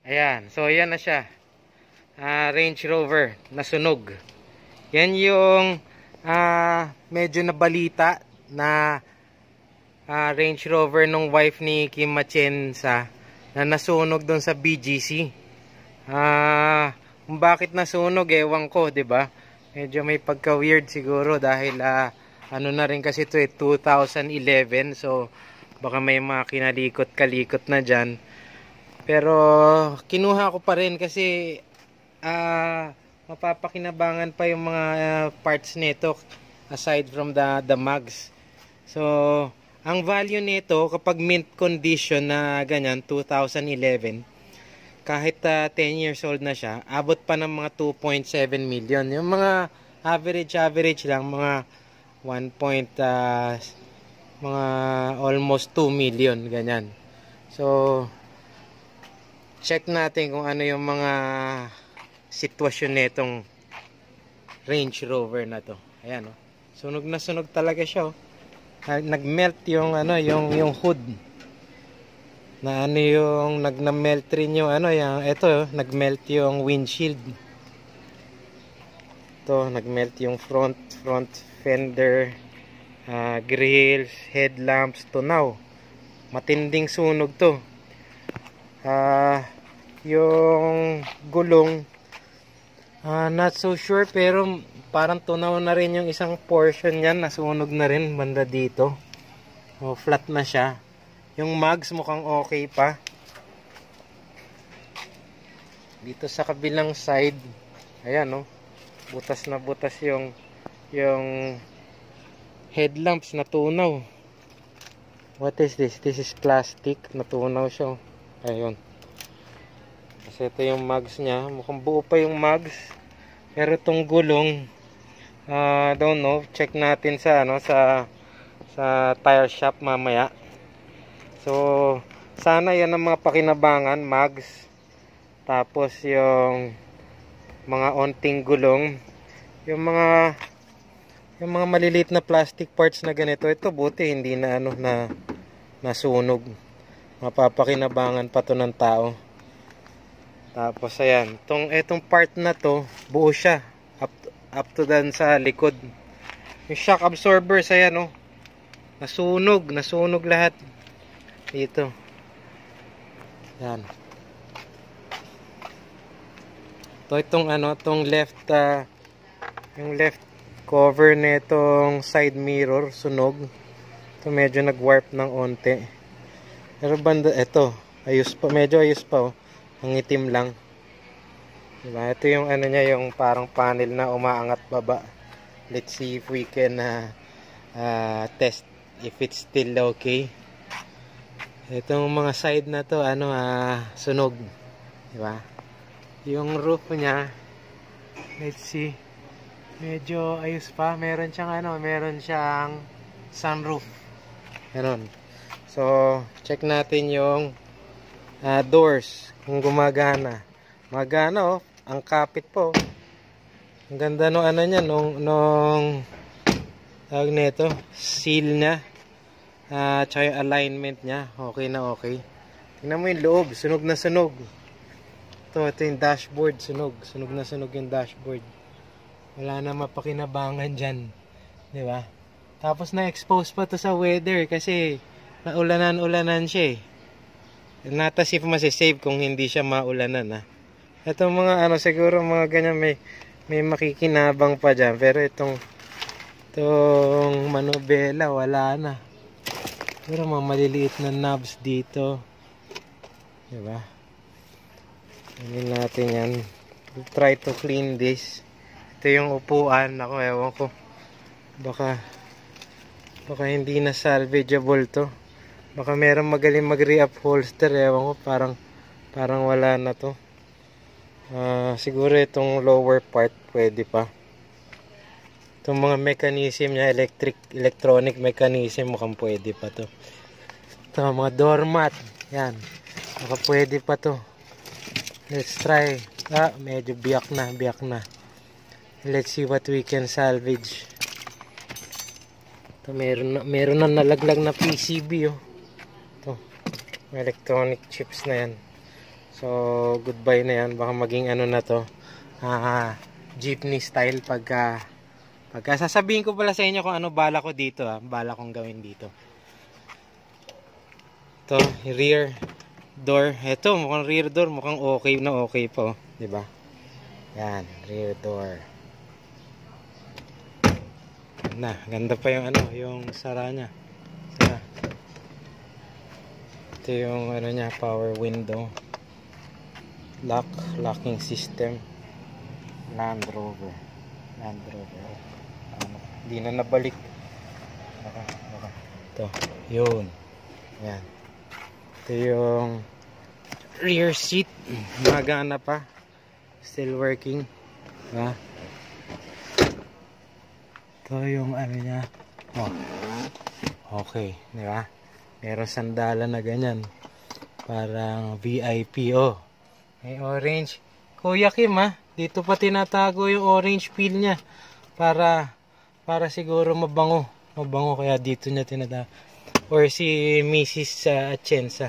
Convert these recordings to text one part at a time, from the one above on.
Ayan, so yan na siya. Range Rover, nasunog. Yan yung medyo nabalita na Range Rover nung wife ni Kim Matienza na nasunog doon sa BGC. Kung bakit nasunog, ewan ko, 'di ba? Medyo may pagka-weird siguro dahil ano na rin kasi ito 2011, so baka may mga kinalikot-kalikot na diyan. Pero kinuha ko pa rin kasi mapapakinabangan pa yung mga parts nito aside from the mags. So ang value nito kapag mint condition na ganyan 2011, kahit 10 years old na siya, abot pa ng mga 2.7 million. Yung mga average lang, mga 1 point, mga almost 2 million, ganyan. So, check natin kung ano yung mga sitwasyon nitong Range Rover na to. Ayan, oh. Sunog na sunog talaga siya, oh. Nagmelt yung yung hood. Na ano yung nagna-melt rin yung yung ito, nagmelt yung windshield. To, nagmelt yung front fender, grills, headlamps, tunaw. Matinding sunog to. Yung gulong, not so sure, pero parang tunaw na rin yung isang portion niyan, nasunog na rin banda dito. Flat na siya. Yung mags mukhang okay pa. Dito sa kabilang side, ayan, oh. Butas na butas yung headlamps, natunaw. What is this? This is plastic, natunaw siya, oh. Ayun. Kasi ito yung mags niya, mukhang buo pa yung mags. Pero itong gulong, don't know, check natin sa sa tire shop mamaya. So, sana yan ang mga pakinabangan, mags. Tapos yung mga onting gulong, yung mga maliliit na plastic parts na ganito, ito buti hindi na na nasunog. Mapapakinabangan pa to ng tao. Tapos ayan, etong part na to, buo siya up to dan sa likod. Yung shock absorbers, ayan, oh. Nasunog lahat. Dito. Yan. Itong left yung left cover nitong side mirror sunog. Ito medyo nag-warp ng onte. Pero banda ito, medyo ayos pa, oh. Ang itim lang. Diba? Ito yung niya, yung parang panel na umaangat baba. Let's see if we can test if it's still okay. Itong mga side na to, sunog. Diba? Yung roof niya, let's see. Medyo ayos pa. Meron siyang sunroof. Ganon. So, check natin yung doors. Kung gumagana. Magana, oh. Ang kapit po. Ang ganda no niya, nung tawag nito, seal niya. Tsaka yung alignment niya, okay na okay. Tingnan mo yung loob, sunog na sunog. Ito yung dashboard, sunog na sunog yung dashboard. Wala na mapakinabangan dyan, di ba? Tapos na-expose pa to sa weather kasi naulanan siya, eh. Not as if masisave kung hindi siya maulanan, Itong mga siguro mga ganyan may makikinabang pa dyan, pero itong manobela wala na. Pero mga maliliit na knobs dito. Diba? Anin natin yan. We'll try to clean this. Ito yung upuan. Ako, ewan ko. Baka hindi na salvageable to. Baka meron magaling mag-reupholster. Ewan ko, parang wala na to. Siguro itong lower part pwede pa. Itong mga mechanism niya, electronic mechanism, mukhang pwede pa to. Ito, mga doormat. Yan. Baka pwede pa to. Let's try. Medyo biyak na. Let's see what we can salvage. Ito, meron na nalaglag na PCB, oh. Ito, electronic chips na yan. So, goodbye na yan. Baka maging ano na to. Jeepney style pagka sasabihin ko pala sa inyo kung ano bala ko dito. Bala kong gawin dito. Ito, rear door. Ito, mukhang rear door. Mukhang okay na okay po. Diba? Yan, rear door. Na, ganda pa yung ano, yung sara niya. Sara. Ito yung ano niya, power window. Locking system. Land Rover. Hindi na nabalik. Ito, yun. Yan. Ito yung rear seat. Magana pa. Still working. Diba? Ito yung ano niya. Oh. Okay, di ba? Meron sandalan na ganyan. Parang VIP. Oh. May orange. Kuya Kim, dito pa tinatago yung orange peel niya. Para siguro mabango. Mabango kaya dito niya tinatago. Or si Mrs. Atienza.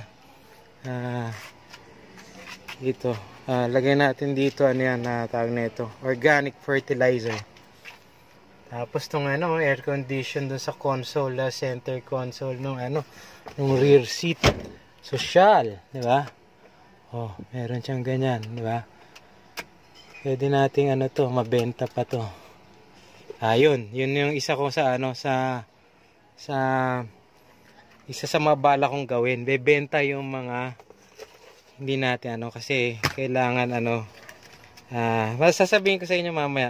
Dito. Lagay natin dito ano yan tawag na ito. Organic fertilizer. Tapos tong ano, air condition dun sa console, center console nung ano, nung rear seat. Social, di ba? Oh, meron siyang ganyan, di ba? Pwede nating ano to, mabenta pa to. Yun yung isa ko sa ano, sa isa sa mga bala kong gawin. Bebenta yung mga hindi natin ano, kasi kailangan ano, sasabihin ko sa inyo mamaya.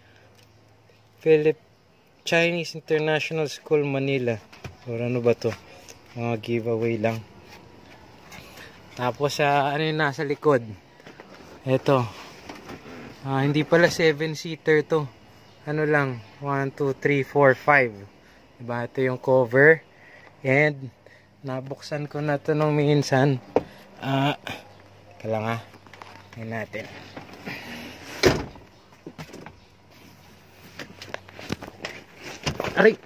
Chinese International School Manila, or ano ba to, mga giveaway lang. Tapos ano yung nasa likod, eto, hindi pala 7-seater to, ano lang, 1, 2, 3, 4, 5, diba? Ito yung cover, and nabuksan ko na to nung minsan. Kailangan yun natin. Aray!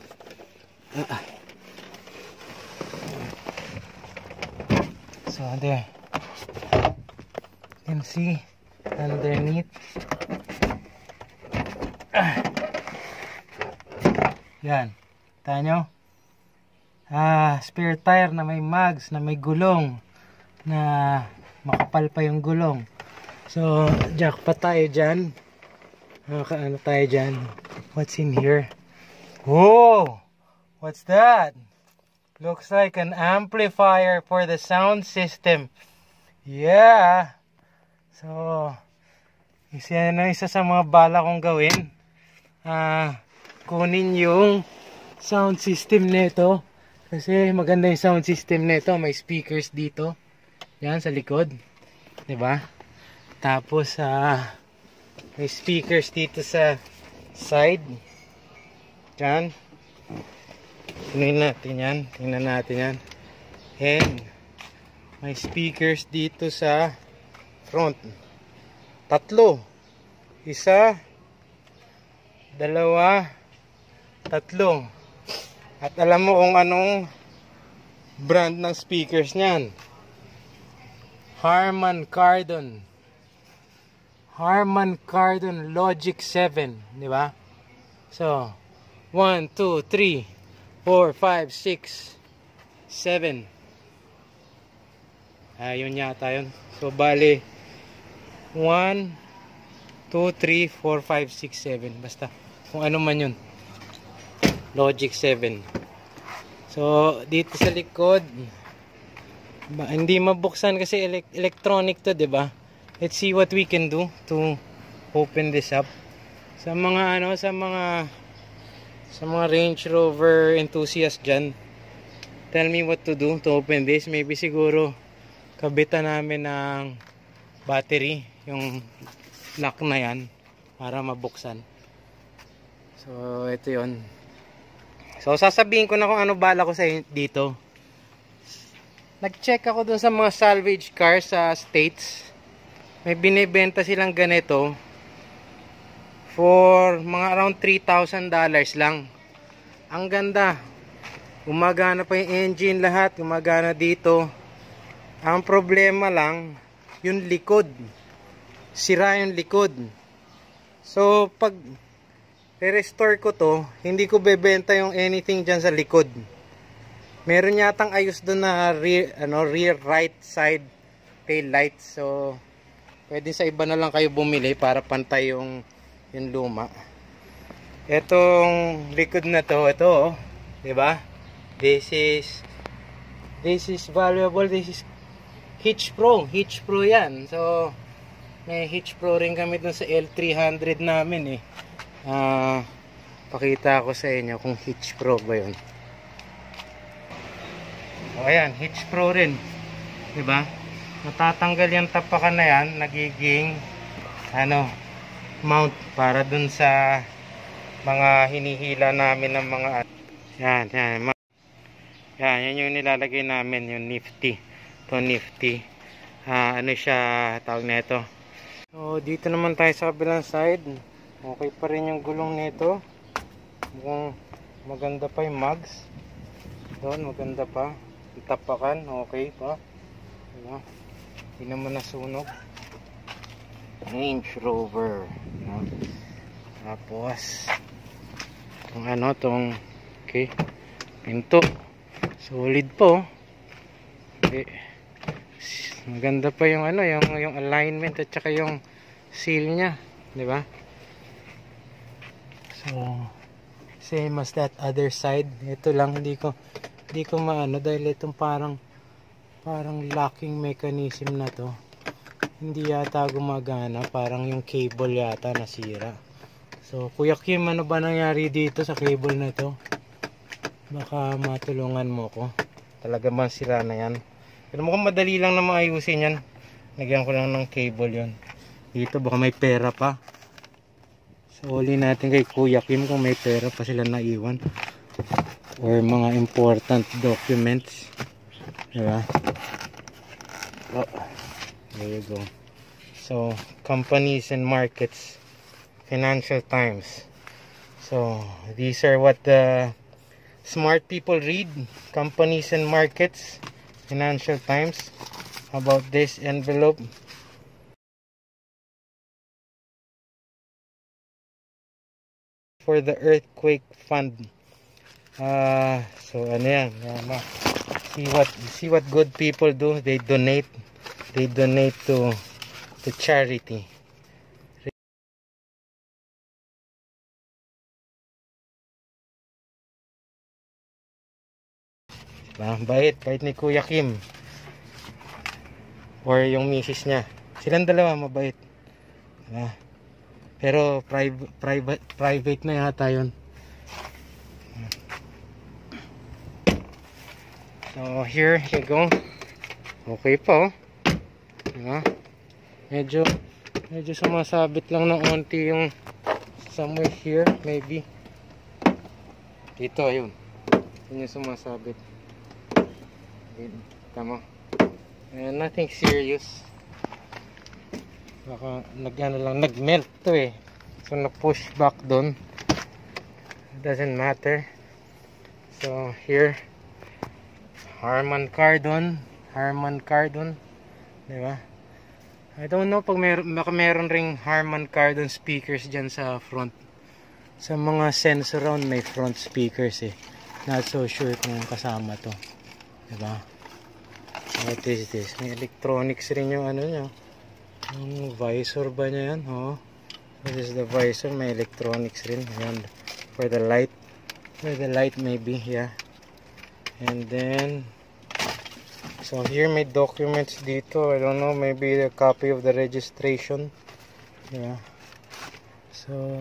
So there, you can see underneath. Yan, kita nyo? Spare tire na may mags, na may gulong, na makapal pa yung gulong. So jack pa tayo dyan. Ano tayo dyan? What's in here? Whoa! What's that? Looks like an amplifier for the sound system. Yeah! So, isa sa mga bala kong gawin. Kunin yung sound system nito. Kasi maganda yung sound system nito. May speakers dito. Yan, sa likod. Diba? Tapos, may speakers dito sa side. Yan. Tingnan natin yan. And may speakers dito sa front. 3. 1, 2, 3. At alam mo kung anong brand ng speakers niyan. Harman Kardon Logic 7, di ba? So 1, 2, 3, 4, 5, 6, 7. Ayun yata yun. So bali 1, 2, 3, 4, 5, 6, 7. Basta kung ano man yun. Logic 7. So dito sa likod, hindi mabuksan kasi electronic to, diba? Let's see what we can do to open this up. Sa mga ano, sa mga Range Rover enthusiast dyan, tell me what to do to open this. Maybe siguro kabitan namin ng battery yung lock na yan para mabuksan. So ito yun. So sasabihin ko na kung ano bala ko sa dito. Nag-check ako dun sa mga salvage cars sa States. May binibenta silang ganito for mga around $3,000 lang. Ang ganda. Gumagana pa yung engine lahat. Gumagana dito. Ang problema lang, yung likod. Sira yung likod. So, pag re-restore ko to, hindi ko bebenta yung anything dyan sa likod. Meron yatang ayos doon na rear right side tail light. So, pwede sa iba na lang kayo bumili para pantay yung luma. Etong likod na to, ito, 'di ba? This is valuable. This is Hitch Pro 'yan. So, may Hitch Pro rin kami dun sa L300 namin eh. Pakita ko sa inyo kung Hitch Pro ba 'yun. O ayan, Hitch Pro rin. 'Di ba? Natatanggal yung tapakan na 'yan, nagiging mount para dun sa mga hinihila namin ng mga yan yung nilalagay namin, yung nifty to nifty. Siya tawag na ito. So dito naman tayo sa kabilang side. Okay pa rin yung gulong nito. Mukhang maganda pa yung mags doon, maganda pa yung tapakan, okay pa, diba? Hindi naman nasunog. Range Rover, no? Tapos tong okay, pinto solid po. Okay. Maganda pa yung yung alignment at saka yung seal nya, di ba? So same as that other side. Ito lang hindi ko maano dahil itong parang locking mechanism na to hindi yata gumagana, parang yung cable yata nasira. So, Kuya Kim, ano ba nangyari dito sa cable na to? Baka matulungan mo ko. Talaga bang sira na yan? Pero mukhang madali lang na maayusin yan. Nagyan ko lang ng cable yon. Dito baka may pera pa. So, uli natin kay Kuya Kim kung may pera pa sila naiwan. Or mga important documents. Diba? Oh, there you go. So, companies and markets. Financial Times. So these are what the smart people read. Companies and markets, Financial Times. How about this envelope? For the earthquake fund. So ano yan? See what good people do. They donate to charity. Bait ni Kuya Kim or yung misis niya, silang dalawa mabait, pero private na yata yun. So here you go. Okay pa, medyo sumasabit lang ng onti yung somewhere here, maybe dito, ayun yung sumasabit. Tama. Nothing serious. Baka nag-melt to eh. So na-push back doon. Doesn't matter. So here, Harman Kardon, diba? I don't know pag baka meron ring Harman Kardon speakers dyan sa front. Sa mga sense around may front speakers eh. Not so sure kung kasama to. Diba? What is this? May electronics rin yung niya. Yung visor ba niya yan? Oh. This is the visor. May electronics rin. Ayan. For the light. For the light maybe. Yeah. And then so here may documents dito. I don't know. Maybe a copy of the registration. Yeah. So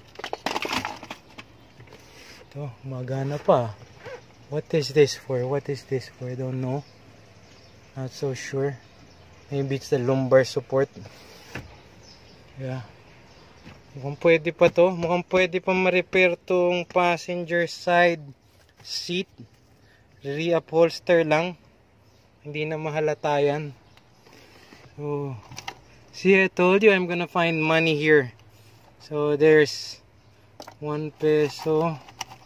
ito. Magana pa. What is this for? I don't know. Not so sure. Maybe it's the lumbar support. Yeah. Mukhang pwede pa to. Mukhang pwede pa ma-repair tong passenger side seat. Re-upholster lang. Hindi na mahalata yan. So, see, I told you I'm gonna find money here. So, there's 1 peso.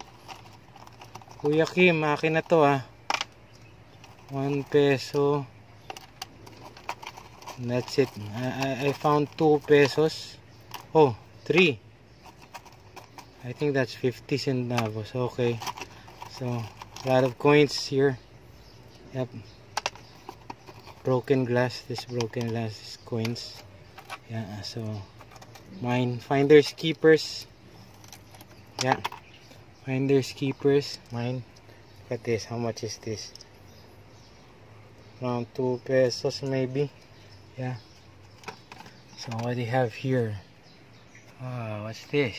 Kuya Kim, akin na to 1 peso. And that's it. I found 2 pesos. Oh, 3. I think that's 50 centavos. Okay. So, a lot of coins here. Yep. Broken glass. This broken glass is coins. Yeah, so mine. Finders keepers. Yeah. Finders keepers. Mine. Look at this. How much is this? Around 2 pesos maybe. Yeah. So what do you have here? Oh, what's this?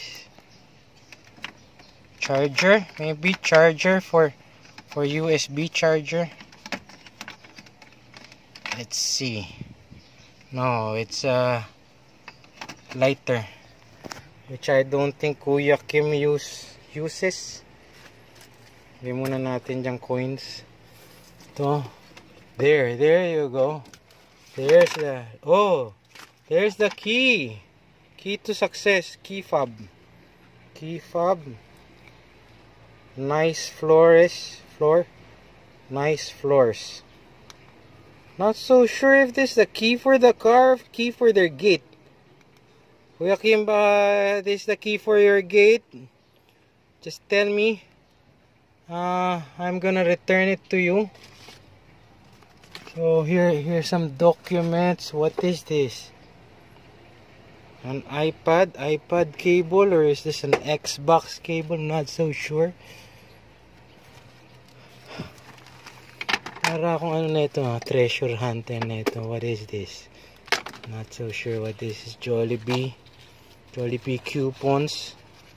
Charger? Maybe charger for USB charger. Let's see. No, it's a lighter, which I don't think Kuya Kim uses. Bigyan muna natin yung coins. Ito. There you go. There's the key. Key to success. Key fob. Nice floor. Nice floors. Not so sure if this is the key for the car or key for their gate. Kuya Kim, this is the key for your gate? Just tell me. I'm gonna return it to you. So here's some documents. What is this? An iPad cable, or is this an Xbox cable? Not so sure. Para akong ano na ito, treasure hunter na ito. What is this? Not so sure what this is. Jollibee coupons.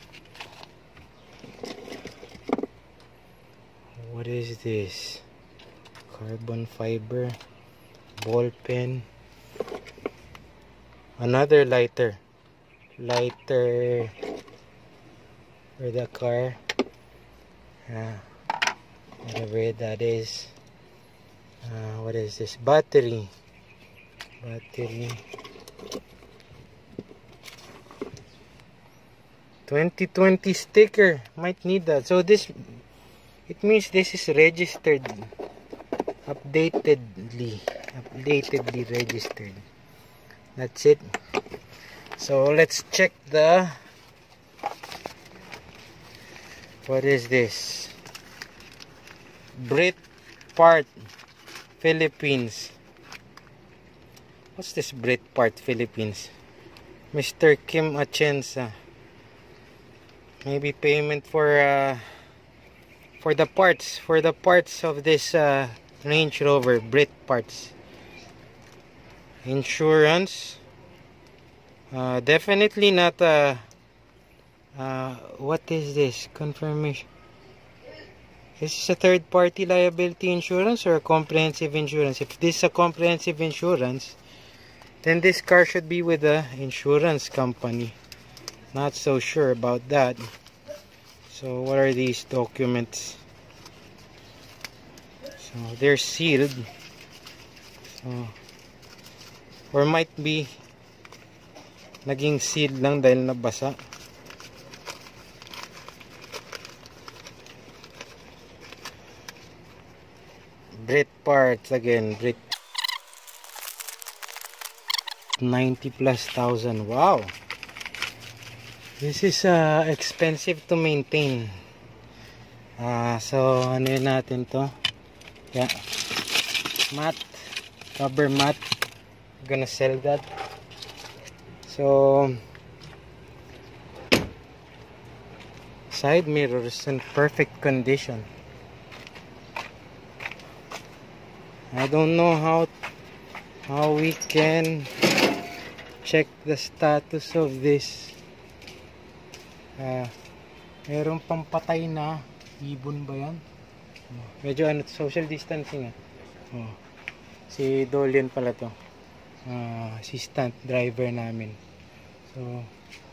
What is this? Carbon fiber, ball pen, another lighter for the car. Whatever that is. What is this? Battery 2020 sticker. Might need that. So it means this is registered. Updatedly registered. That's it. So let's check what is this? Brit Part Philippines. What's this Brit Part Philippines? Mr. Kim Atienza. Maybe payment for the parts of this Range Rover. Brit parts. Insurance. Definitely not what is this? Confirmation. Is this a third party liability insurance or a comprehensive insurance? If this is a comprehensive insurance, then this car should be with the insurance company. Not so sure about that. So what are these documents? So they're sealed. So, or might be naging sealed lang dahil nabasa. Brit parts again. Brit 90,000+. Wow. This is expensive to maintain. So ano yun natin to? Yeah. Mat. Cover mat. I'm gonna sell that. So side mirrors in perfect condition. I don't know how we can check the status of this. Meron pang patay na ibon ba yan? Medyo social distancing si Dolian pala to, assistant driver namin. So